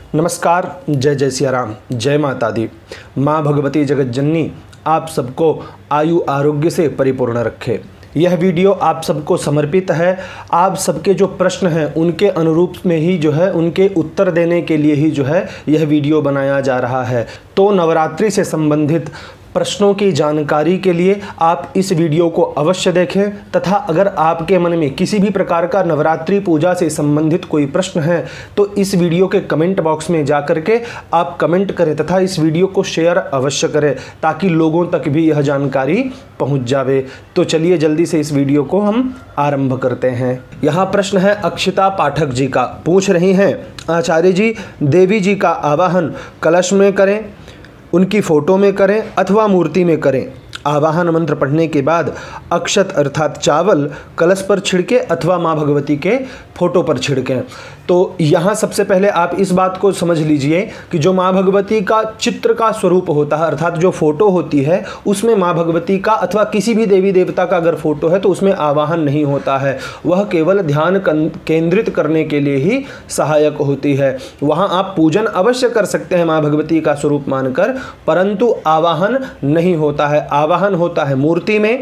नमस्कार, जय जय सिया राम, जय माता दी। माँ भगवती जगत जननी आप सबको आयु आरोग्य से परिपूर्ण रखे। यह वीडियो आप सबको समर्पित है। आप सबके जो प्रश्न हैं उनके अनुरूप में ही उनके उत्तर देने के लिए ही यह वीडियो बनाया जा रहा है। तो नवरात्रि से संबंधित प्रश्नों की जानकारी के लिए आप इस वीडियो को अवश्य देखें तथा अगर आपके मन में किसी भी प्रकार का नवरात्रि पूजा से संबंधित कोई प्रश्न है तो इस वीडियो के कमेंट बॉक्स में जा कर के आप कमेंट करें तथा इस वीडियो को शेयर अवश्य करें ताकि लोगों तक भी यह जानकारी पहुंच जावे। तो चलिए जल्दी से इस वीडियो को हम आरंभ करते हैं। यहाँ प्रश्न है अक्षिता पाठक जी का। पूछ रही हैं, आचार्य जी देवी जी का आवाहन कलश में करें, उनकी फ़ोटो में करें अथवा मूर्ति में करें? आवाहन मंत्र पढ़ने के बाद अक्षत अर्थात चावल कलश पर छिड़के अथवा माँ भगवती के फोटो पर छिड़कें। तो यहाँ सबसे पहले आप इस बात को समझ लीजिए कि जो माँ भगवती का चित्र का स्वरूप होता है अर्थात जो फोटो होती है उसमें माँ भगवती का अथवा किसी भी देवी देवता का अगर फोटो है तो उसमें आवाहन नहीं होता है। वह केवल ध्यान केंद्रित करने के लिए ही सहायक होती है। वहाँ आप पूजन अवश्य कर सकते हैं माँ भगवती का स्वरूप मानकर, परंतु आवाहन नहीं होता है। आवाहन होता है मूर्ति में,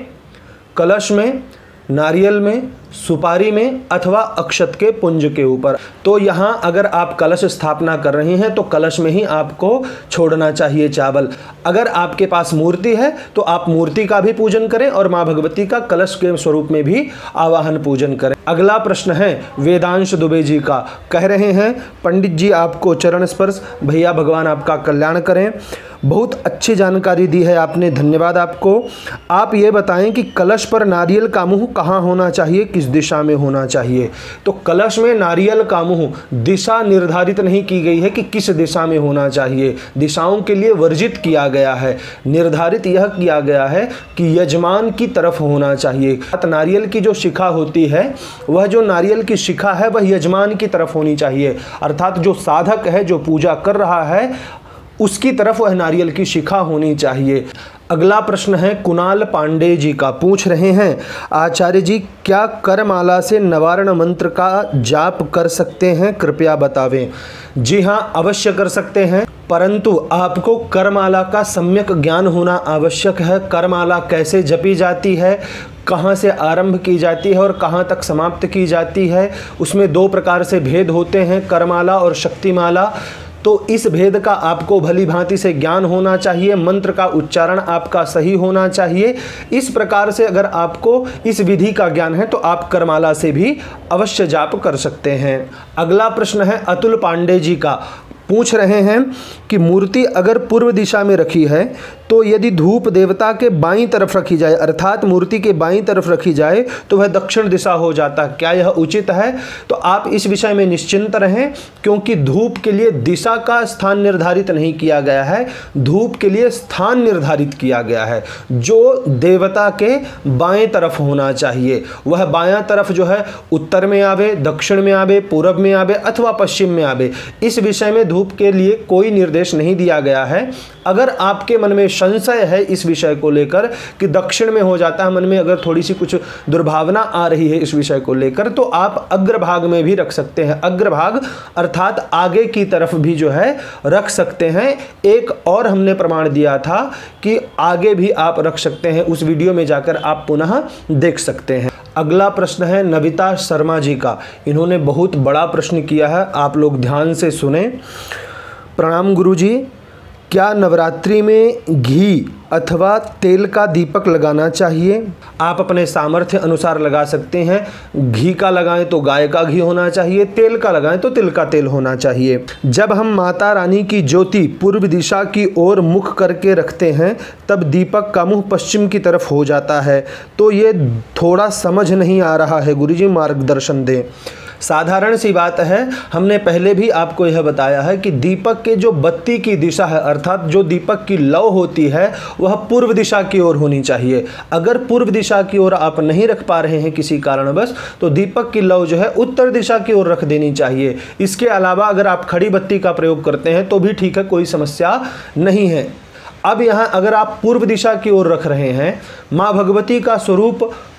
कलश में, नारियल में, सुपारी में अथवा अक्षत के पुंज के ऊपर। तो यहाँ अगर आप कलश स्थापना कर रहे हैं तो कलश में ही आपको छोड़ना चाहिए चावल। अगर आपके पास मूर्ति है तो आप मूर्ति का भी पूजन करें और माँ भगवती का कलश के स्वरूप में भी आवाहन पूजन करें। अगला प्रश्न है वेदांश दुबे जी का। कह रहे हैं पंडित जी आपको चरण स्पर्श, भैया भगवान आपका कल्याण करें। बहुत अच्छी जानकारी दी है आपने, धन्यवाद आपको। आप ये बताएं कि कलश पर नारियल का मुंह कहाँ होना चाहिए, किस दिशा में होना चाहिए? तो कलश में नारियल का मुंह दिशा निर्धारित नहीं की गई है कि किस दिशा में होना चाहिए। दिशाओं के लिए वर्जित किया गया है। निर्धारित यह किया गया है कि यजमान की तरफ होना चाहिए। नारियल की जो शिखा होती है, वह जो नारियल की शिखा है वह यजमान की तरफ होनी चाहिए। अर्थात जो साधक है, जो पूजा कर रहा है, उसकी तरफ वह नारियल की शिखा होनी चाहिए। अगला प्रश्न है कुणाल पांडे जी का। पूछ रहे हैं, आचार्य जी क्या करमाला से निवारण मंत्र का जाप कर सकते हैं, कृपया बतावें? जी हाँ, अवश्य कर सकते हैं, परंतु आपको करमाला का सम्यक ज्ञान होना आवश्यक है। करमाला कैसे जपी जाती है, कहाँ से आरंभ की जाती है और कहाँ तक समाप्त की जाती है, उसमें दो प्रकार से भेद होते हैं, करमाला और शक्तिमाला। तो इस भेद का आपको भली भांति से ज्ञान होना चाहिए, मंत्र का उच्चारण आपका सही होना चाहिए। इस प्रकार से अगर आपको इस विधि का ज्ञान है तो आप करमाला से भी अवश्य जाप कर सकते हैं। अगला प्रश्न है अतुल पांडे जी का। पूछ रहे हैं कि मूर्ति अगर पूर्व दिशा में रखी है तो यदि धूप देवता के बाईं तरफ रखी जाए अर्थात मूर्ति के बाईं तरफ रखी जाए तो वह दक्षिण दिशा हो जाता है, क्या यह उचित है? तो आप इस विषय में निश्चिंत रहें, क्योंकि धूप के लिए दिशा का स्थान निर्धारित नहीं किया गया है, धूप के लिए स्थान निर्धारित किया गया है जो देवता के बाएं तरफ होना चाहिए। वह बायां तरफ उत्तर में आवे, दक्षिण में आवे, पूर्व में आवे अथवा पश्चिम में आवे। इस विषय में धूप के लिए कोई निर्देश नहीं दिया गया है। अगर आपके मन में संशय है इस विषय को लेकर कि दक्षिण में हो जाता है, मन में अगर थोड़ी सी कुछ दुर्भावना आ रही है इस विषय को लेकर, तो आप अग्रभाग में भी रख सकते हैं। अग्रभाग अर्थात आगे की तरफ भी रख सकते हैं। एक और हमने प्रमाण दिया था कि आगे भी आप रख सकते हैं, उस वीडियो में जाकर आप पुनः देख सकते हैं। अगला प्रश्न है नविता शर्मा जी का। इन्होंने बहुत बड़ा प्रश्न किया है, आप लोग ध्यान से सुने। प्रणाम गुरुजी, क्या नवरात्रि में घी अथवा तेल का दीपक लगाना चाहिए? आप अपने सामर्थ्य अनुसार लगा सकते हैं। घी का लगाएं तो गाय का घी होना चाहिए, तेल का लगाएं तो तिल का तेल होना चाहिए। जब हम माता रानी की ज्योति पूर्व दिशा की ओर मुख करके रखते हैं तब दीपक का मुंह पश्चिम की तरफ हो जाता है, तो ये थोड़ा समझ नहीं आ रहा है, गुरुजी मार्गदर्शन दें। साधारण सी बात है, हमने पहले भी आपको यह बताया है कि दीपक के जो बत्ती की दिशा है अर्थात जो दीपक की लौ होती है वह पूर्व दिशा की ओर होनी चाहिए। अगर पूर्व दिशा की ओर आप नहीं रख पा रहे हैं किसी कारणवश तो दीपक की लौ उत्तर दिशा की ओर रख देनी चाहिए। इसके अलावा अगर आप खड़ी बत्ती का प्रयोग करते हैं तो भी ठीक है, कोई समस्या नहीं है। अब यहाँ अगर आप पूर्व दिशा की ओर रख रहे हैं, माँ भगवती का स्वरूप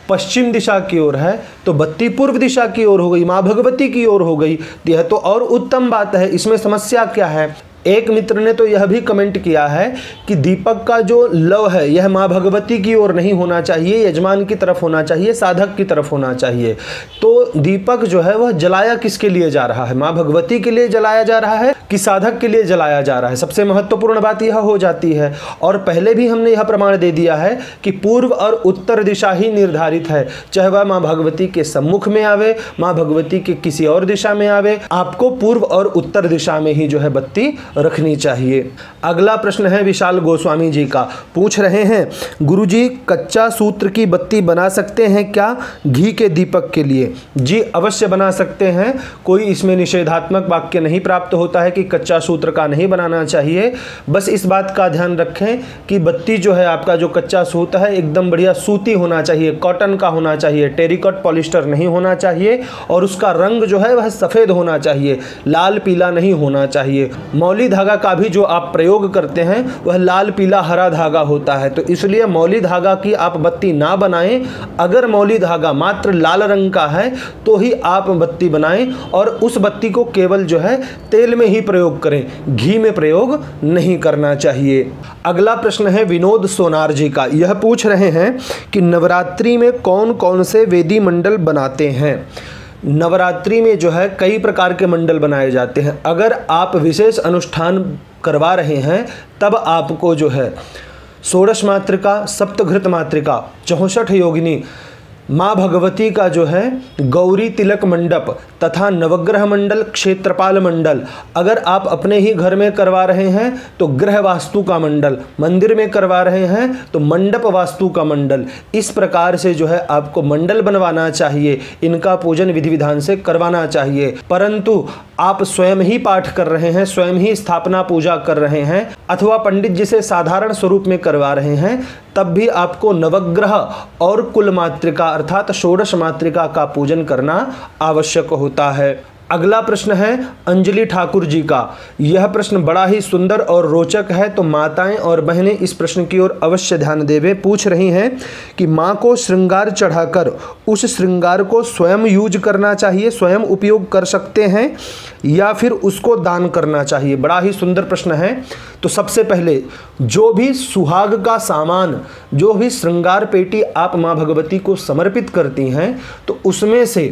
पश्चिम दिशा की ओर है तो बत्ती पूर्व दिशा की ओर हो गई, माँ भगवती की ओर हो गई। यह तो और उत्तम बात है, इसमें समस्या क्या है? एक मित्र ने तो यह भी कमेंट किया है कि दीपक का जो लव है यह माँ भगवती की ओर नहीं होना चाहिए, यजमान की तरफ होना चाहिए, साधक की तरफ होना चाहिए। तो दीपक जो है वह जलाया किसके लिए जा रहा है? माँ भगवती के लिए जलाया जा रहा है कि साधक के लिए जलाया जा रहा है? सबसे महत्वपूर्ण बात यह हो जाती है। और पहले भी हमने यह प्रमाण दे दिया है कि पूर्व और उत्तर दिशा ही निर्धारित है, चाहे वह माँ भगवती के सम्मुख में आवे, माँ भगवती के किसी और दिशा में आवे, आपको पूर्व और उत्तर दिशा में ही जो है बत्ती रखनी चाहिए। अगला प्रश्न है विशाल गोस्वामी जी का, पूछ रहे हैं गुरुजी कच्चा सूत्र की बत्ती बना सकते हैं क्या घी के दीपक के लिए? जी अवश्य बना सकते हैं, कोई इसमें निषेधात्मक वाक्य नहीं प्राप्त होता है कि कच्चा सूत्र का नहीं बनाना चाहिए। बस इस बात का ध्यान रखें कि बत्ती जो है आपका जो कच्चा सूत्र है एकदम बढ़िया सूती होना चाहिए, कॉटन का होना चाहिए, टेरिकॉट पॉलिस्टर नहीं होना चाहिए, और उसका रंग जो है वह सफ़ेद होना चाहिए, लाल पीला नहीं होना चाहिए। मौली धागा का भी जो आप प्रयोग करते हैं वह लाल पीला हरा धागा होता है, तो इसलिए मौली धागा की आप बत्ती ना बनाएं। अगर मौली धागा मात्र लाल रंग का है तो ही आप बत्ती बनाएं, और उस बत्ती को केवल जो है तेल में ही प्रयोग करें, घी में प्रयोग नहीं करना चाहिए। अगला प्रश्न है विनोद सोनार जी का, यह पूछ रहे हैं कि नवरात्रि में कौन कौन से वेदी मंडल बनाते हैं? नवरात्रि में जो है कई प्रकार के मंडल बनाए जाते हैं। अगर आप विशेष अनुष्ठान करवा रहे हैं तब आपको जो है षोडश मातृका, सप्तघृत मातृका, 64 योगिनी, माँ भगवती का जो है गौरी तिलक मंडप तथा नवग्रह मंडल, क्षेत्रपाल मंडल, अगर आप अपने ही घर में करवा रहे हैं तो गृह वास्तु का मंडल, मंदिर में करवा रहे हैं तो मंडप वास्तु का मंडल, इस प्रकार से जो है आपको मंडल बनवाना चाहिए, इनका पूजन विधि विधान से करवाना चाहिए। परंतु आप स्वयं ही पाठ कर रहे हैं, स्वयं ही स्थापना पूजा कर रहे हैं, अथवा पंडित जी से साधारण स्वरूप में करवा रहे हैं, तब भी आपको नवग्रह और कुल मातृका अर्थात षोडश मातृका का पूजन करना आवश्यक होता है। अगला प्रश्न है अंजलि ठाकुर जी का, यह प्रश्न बड़ा ही सुंदर और रोचक है, तो माताएं और बहनें इस प्रश्न की ओर अवश्य ध्यान देवे। पूछ रही हैं कि माँ को श्रृंगार चढ़ाकर उस श्रृंगार को स्वयं यूज करना चाहिए, स्वयं उपयोग कर सकते हैं, या फिर उसको दान करना चाहिए? बड़ा ही सुंदर प्रश्न है। तो सबसे पहले जो भी सुहाग का सामान, जो भी श्रृंगार पेटी आप माँ भगवती को समर्पित करती हैं, तो उसमें से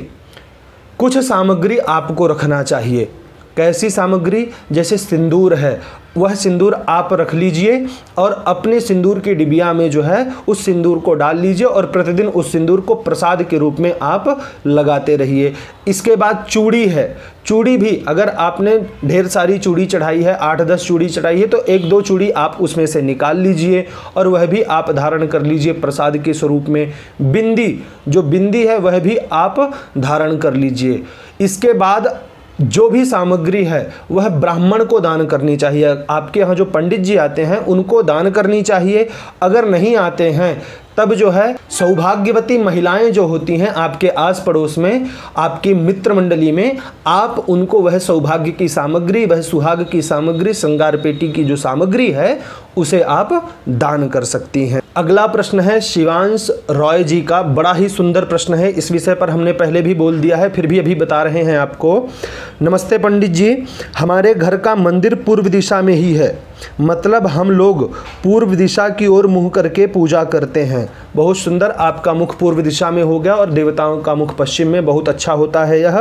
कुछ सामग्री आपको रखना चाहिए। कैसी सामग्री? जैसे सिंदूर है, वह सिंदूर आप रख लीजिए और अपने सिंदूर की डिबिया में जो है उस सिंदूर को डाल लीजिए और प्रतिदिन उस सिंदूर को प्रसाद के रूप में आप लगाते रहिए। इसके बाद चूड़ी है, चूड़ी भी अगर आपने ढेर सारी चूड़ी चढ़ाई है, 8-10 चूड़ी चढ़ाई है, तो 1-2 चूड़ी आप उसमें से निकाल लीजिए और वह भी आप धारण कर लीजिए प्रसाद के स्वरूप में। बिंदी, जो बिंदी है वह भी आप धारण कर लीजिए। इसके बाद जो भी सामग्री है वह ब्राह्मण को दान करनी चाहिए। आपके यहाँ जो पंडित जी आते हैं उनको दान करनी चाहिए। अगर नहीं आते हैं तब जो है सौभाग्यवती महिलाएं जो होती हैं आपके आस पड़ोस में, आपकी मित्र मंडली में, आप उनको वह सौभाग्य की सामग्री, वह सुहाग की सामग्री, श्रृंगार पेटी की जो सामग्री है उसे आप दान कर सकती हैं। अगला प्रश्न है शिवांश रॉय जी का, बड़ा ही सुंदर प्रश्न है। इस विषय पर हमने पहले भी बोल दिया है, फिर भी अभी बता रहे हैं आपको। नमस्ते पंडित जी, हमारे घर का मंदिर पूर्व दिशा में ही है, मतलब हम लोग पूर्व दिशा की ओर मुंह करके पूजा करते हैं। बहुत सुंदर, आपका मुख पूर्व दिशा में हो गया और देवताओं का मुख पश्चिम में, बहुत अच्छा होता है यह।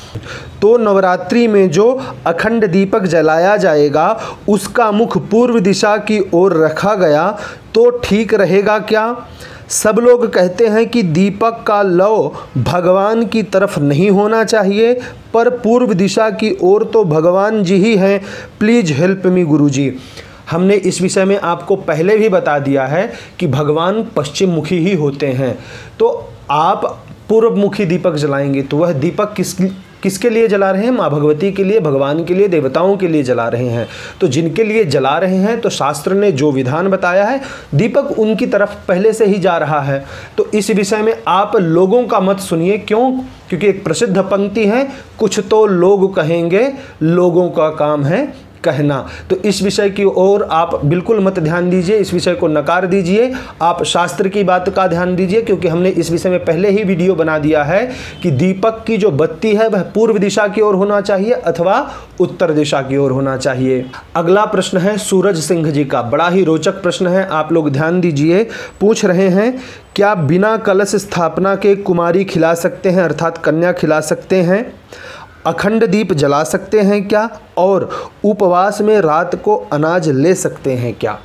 तो नवरात्रि में जो अखंड दीपक जलाया जाएगा उसका मुख पूर्व दिशा की ओर रखा गया तो ठीक रहेगा क्या? सब लोग कहते हैं कि दीपक का लौ भगवान की तरफ नहीं होना चाहिए, पर पूर्व दिशा की ओर तो भगवान जी ही हैं। प्लीज़ हेल्प मी गुरुजी। हमने इस विषय में आपको पहले भी बता दिया है कि भगवान पश्चिम मुखी ही होते हैं। तो आप पूर्व मुखी दीपक जलाएंगे तो वह दीपक किसके लिए जला रहे हैं? माँ भगवती के लिए, भगवान के लिए, देवताओं के लिए जला रहे हैं। तो जिनके लिए जला रहे हैं तो शास्त्र ने जो विधान बताया है दीपक उनकी तरफ पहले से ही जा रहा है। तो इस विषय में आप लोगों का मत सुनिए। क्यों? क्योंकि एक प्रसिद्ध पंक्ति है, कुछ तो लोग कहेंगे, लोगों का काम है कहना। तो इस विषय की ओर आप बिल्कुल मत ध्यान दीजिए, इस विषय को नकार दीजिए। आप शास्त्र की बात का ध्यान दीजिए, क्योंकि हमने इस विषय में पहले ही वीडियो बना दिया है कि दीपक की जो बत्ती है वह पूर्व दिशा की ओर होना चाहिए अथवा उत्तर दिशा की ओर होना चाहिए। अगला प्रश्न है सूरज सिंह जी का, बड़ा ही रोचक प्रश्न है, आप लोग ध्यान दीजिए। पूछ रहे हैं, क्या बिना कलश स्थापना के कुमारी खिला सकते हैं, अर्थात कन्या खिला सकते हैं? अखंड दीप जला सकते हैं क्या? और उपवास में रात को अनाज ले सकते हैं क्या?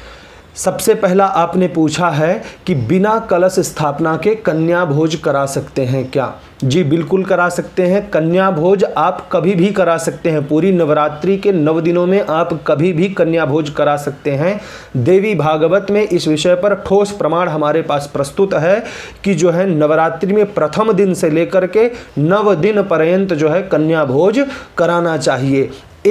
सबसे पहला आपने पूछा है कि बिना कलश स्थापना के कन्या भोज करा सकते हैं क्या? जी बिल्कुल करा सकते हैं। कन्या भोज आप कभी भी करा सकते हैं, पूरी नवरात्रि के 9 दिनों में आप कभी भी कन्या भोज करा सकते हैं। देवी भागवत में इस विषय पर ठोस प्रमाण हमारे पास प्रस्तुत है कि जो है नवरात्रि में प्रथम दिन से लेकर के 9 दिन पर्यंत जो है कन्या भोज कराना चाहिए।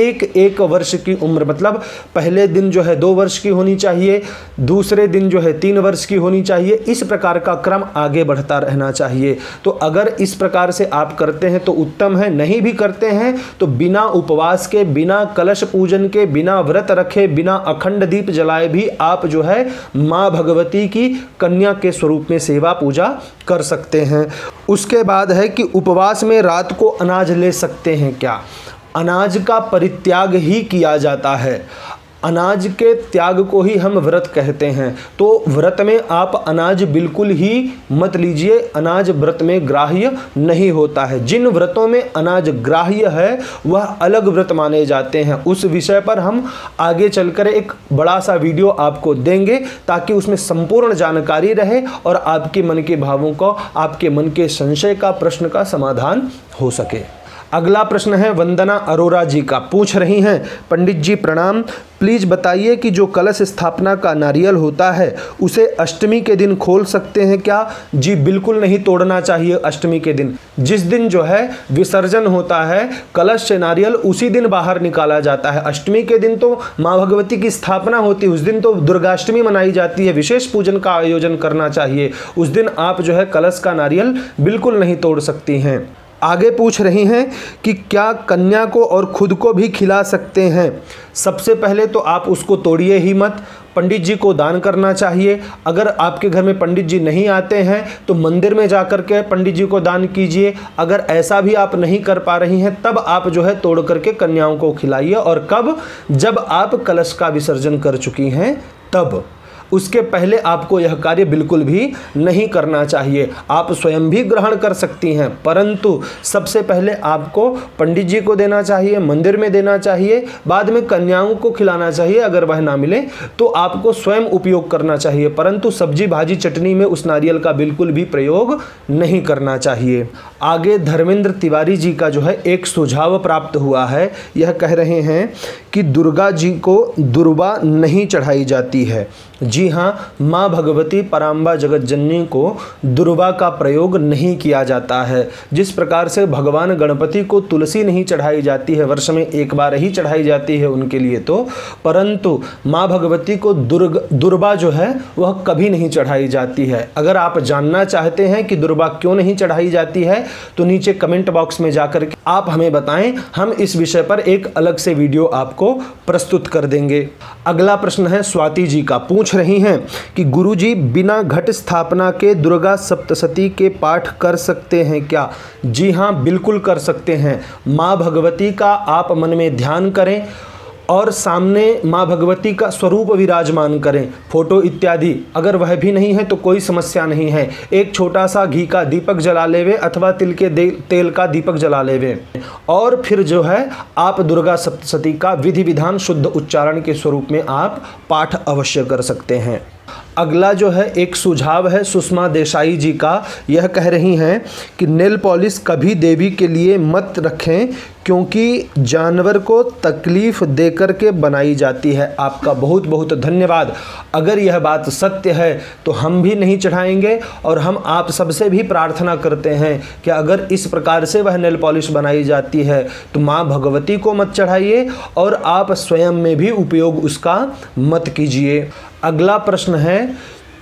एक वर्ष की उम्र, मतलब पहले दिन जो है 2 वर्ष की होनी चाहिए, दूसरे दिन जो है 3 वर्ष की होनी चाहिए, इस प्रकार का क्रम आगे बढ़ता रहना चाहिए। तो अगर इस प्रकार से आप करते हैं तो उत्तम है, नहीं भी करते हैं तो बिना उपवास के, बिना कलश पूजन के, बिना व्रत रखे, बिना अखंड दीप जलाए भी आप जो है माँ भगवती की कन्या के स्वरूप में सेवा पूजा कर सकते हैं। उसके बाद है कि उपवास में रात को अनाज ले सकते हैं क्या? अनाज का परित्याग ही किया जाता है, अनाज के त्याग को ही हम व्रत कहते हैं। तो व्रत में आप अनाज बिल्कुल ही मत लीजिए, अनाज व्रत में ग्राह्य नहीं होता है। जिन व्रतों में अनाज ग्राह्य है वह अलग व्रत माने जाते हैं। उस विषय पर हम आगे चलकर एक बड़ा सा वीडियो आपको देंगे ताकि उसमें संपूर्ण जानकारी रहे और आपके मन के भावों को, आपके मन के संशय का, प्रश्न का समाधान हो सके। अगला प्रश्न है वंदना अरोरा जी का, पूछ रही हैं, पंडित जी प्रणाम, प्लीज़ बताइए कि जो कलश स्थापना का नारियल होता है उसे अष्टमी के दिन खोल सकते हैं क्या? जी बिल्कुल नहीं तोड़ना चाहिए अष्टमी के दिन। जिस दिन जो है विसर्जन होता है कलश से नारियल, उसी दिन बाहर निकाला जाता है। अष्टमी के दिन तो माँ भगवती की स्थापना होती है, उस दिन तो दुर्गाष्टमी मनाई जाती है, विशेष पूजन का आयोजन करना चाहिए। उस दिन आप जो है कलश का नारियल बिल्कुल नहीं तोड़ सकती हैं। आगे पूछ रही हैं कि क्या कन्या को और खुद को भी खिला सकते हैं? सबसे पहले तो आप उसको तोड़िए ही मत, पंडित जी को दान करना चाहिए। अगर आपके घर में पंडित जी नहीं आते हैं तो मंदिर में जाकर के पंडित जी को दान कीजिए। अगर ऐसा भी आप नहीं कर पा रही हैं तब आप जो है तोड़ करके कन्याओं को खिलाइए। और कब? जब आप कलश का विसर्जन कर चुकी हैं तब। उसके पहले आपको यह कार्य बिल्कुल भी नहीं करना चाहिए। आप स्वयं भी ग्रहण कर सकती हैं, परंतु सबसे पहले आपको पंडित जी को देना चाहिए, मंदिर में देना चाहिए, बाद में कन्याओं को खिलाना चाहिए। अगर वह ना मिले तो आपको स्वयं उपयोग करना चाहिए, परंतु सब्जी भाजी चटनी में उस नारियल का बिल्कुल भी प्रयोग नहीं करना चाहिए। आगे धर्मेंद्र तिवारी जी का जो है एक सुझाव प्राप्त हुआ है। यह कह रहे हैं कि दुर्गा जी को दुर्वा नहीं चढ़ाई जाती है। जी हाँ, माँ भगवती पराम्बा जगत जननी को दुर्वा का प्रयोग नहीं किया जाता है। जिस प्रकार से भगवान गणपति को तुलसी नहीं चढ़ाई जाती है, वर्ष में एक बार ही चढ़ाई जाती है उनके लिए तो, परंतु माँ भगवती को दुर्वा जो है वह कभी नहीं चढ़ाई जाती है। अगर आप जानना चाहते हैं कि दुर्वा क्यों नहीं चढ़ाई जाती है तो नीचे कमेंट बॉक्स में जाकर के आप हमें बताएं, हम इस विषय पर एक अलग से वीडियो आपको प्रस्तुत कर देंगे। अगला प्रश्न है स्वाति जी का, पूछ रही हैं कि गुरुजी बिना घट स्थापना के दुर्गा सप्तशती के पाठ कर सकते हैं क्या? जी हाँ, बिल्कुल कर सकते हैं। माँ भगवती का आप मन में ध्यान करें और सामने माँ भगवती का स्वरूप विराजमान करें, फोटो इत्यादि। अगर वह भी नहीं है तो कोई समस्या नहीं है, एक छोटा सा घी का दीपक जला लेवे अथवा तिल के तेल का दीपक जला लेवे और फिर जो है आप दुर्गा सप्तशती का विधि विधान शुद्ध उच्चारण के स्वरूप में आप पाठ अवश्य कर सकते हैं। अगला जो है एक सुझाव है सुषमा देसाई जी का। यह कह रही हैं कि नेल पॉलिश कभी देवी के लिए मत रखें क्योंकि जानवर को तकलीफ देकर के बनाई जाती है। आपका बहुत बहुत धन्यवाद। अगर यह बात सत्य है तो हम भी नहीं चढ़ाएंगे और हम आप सबसे भी प्रार्थना करते हैं कि अगर इस प्रकार से वह नेल पॉलिश बनाई जाती है तो माँ भगवती को मत चढ़ाइए और आप स्वयं में भी उपयोग उसका मत कीजिए। अगला प्रश्न है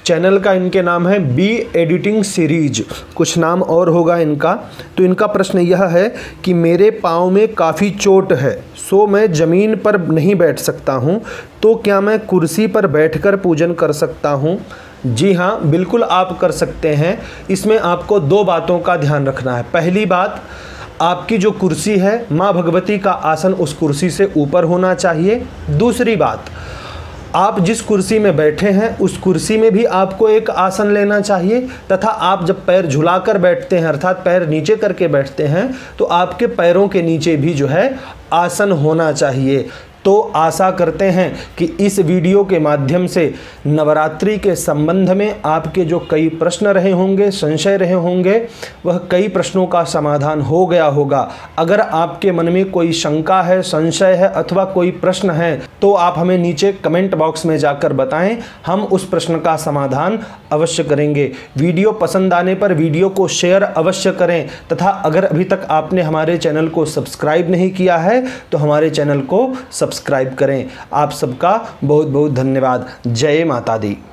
चैनल का इनके नाम है बी एडिटिंग सीरीज, कुछ नाम और होगा इनका। तो इनका प्रश्न यह है कि मेरे पाँव में काफ़ी चोट है, सो मैं ज़मीन पर नहीं बैठ सकता हूँ, तो क्या मैं कुर्सी पर बैठकर पूजन कर सकता हूँ? जी हाँ, बिल्कुल आप कर सकते हैं। इसमें आपको 2 बातों का ध्यान रखना है। पहली बात, आपकी जो कुर्सी है, माँ भगवती का आसन उस कुर्सी से ऊपर होना चाहिए। दूसरी बात, आप जिस कुर्सी में बैठे हैं उस कुर्सी में भी आपको एक आसन लेना चाहिए, तथा आप जब पैर झुलाकर बैठते हैं अर्थात पैर नीचे करके बैठते हैं तो आपके पैरों के नीचे भी जो है आसन होना चाहिए। तो आशा करते हैं कि इस वीडियो के माध्यम से नवरात्रि के संबंध में आपके जो कई प्रश्न रहे होंगे, संशय रहे होंगे, वह कई प्रश्नों का समाधान हो गया होगा। अगर आपके मन में कोई शंका है, संशय है अथवा कोई प्रश्न है तो आप हमें नीचे कमेंट बॉक्स में जाकर बताएं, हम उस प्रश्न का समाधान अवश्य करेंगे। वीडियो पसंद आने पर वीडियो को शेयर अवश्य करें, तथा अगर अभी तक आपने हमारे चैनल को सब्सक्राइब नहीं किया है तो हमारे चैनल को सब्सक्राइब करें। आप सबका बहुत बहुत धन्यवाद। जय माता दी।